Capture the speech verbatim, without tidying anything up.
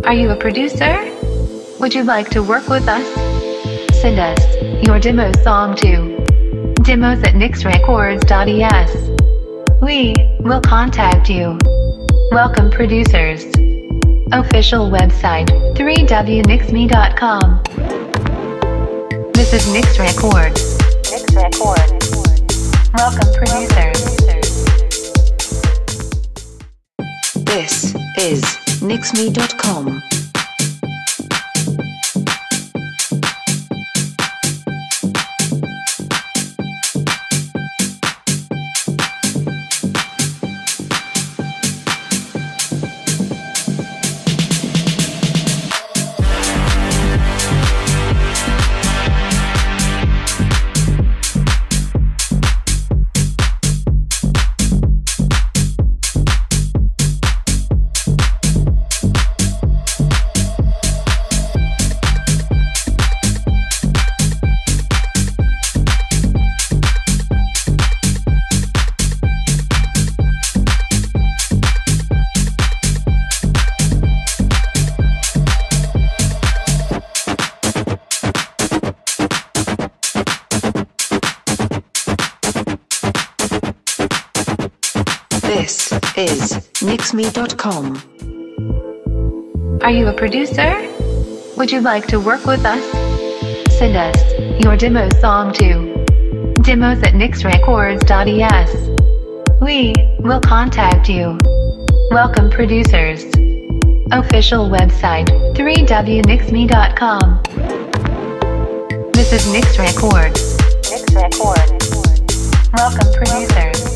Are you a producer? Would you like to work with us? Send us your demo song to demos at nix records dot e s. We will contact you. Welcome producers. Official website w w w dot nix mi dot com. This is Nix Records. Nix Records. Welcome producers. This is nix mi dot com. This is nix mi dot com. Are you a producer? Would you like to work with us? Send us your demo song to demos at nix records dot e s. We will contact you. Welcome producers. Official website w w w dot nix mi dot com. This is Nix Records. Nix Records. Welcome producers.